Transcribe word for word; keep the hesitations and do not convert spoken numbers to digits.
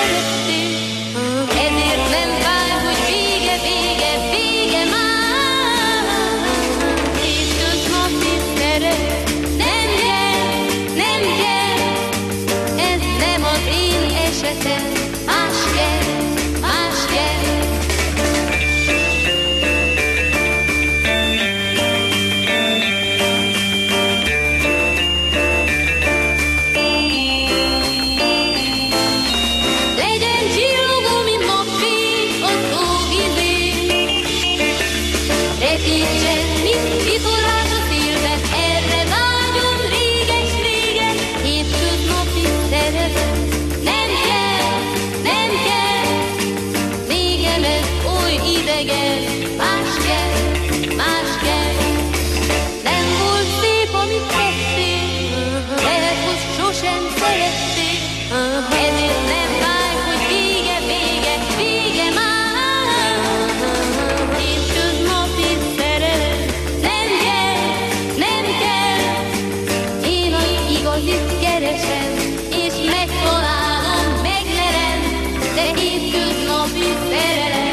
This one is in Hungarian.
szerettél, ezért nem fáj, hogy vége, vége, vége már. Hétköznapi szeret, nem kell, nem kell, ez nem az én esetem, más kell, más kell. Repítsen, mint vitorlás a szélben, erre vágyom réges-régen, hétköznapi szeretet. Nem kell, nem kell, nékem ez oly idegen, más kell, más kell. Nem volt szép, amit tettél, lehet, hogy sosem szerettél, ezért nem fáj, hogy vége, vége, vége már. Keresem, és megtalálom, megverem, de hétköznapi szerelem.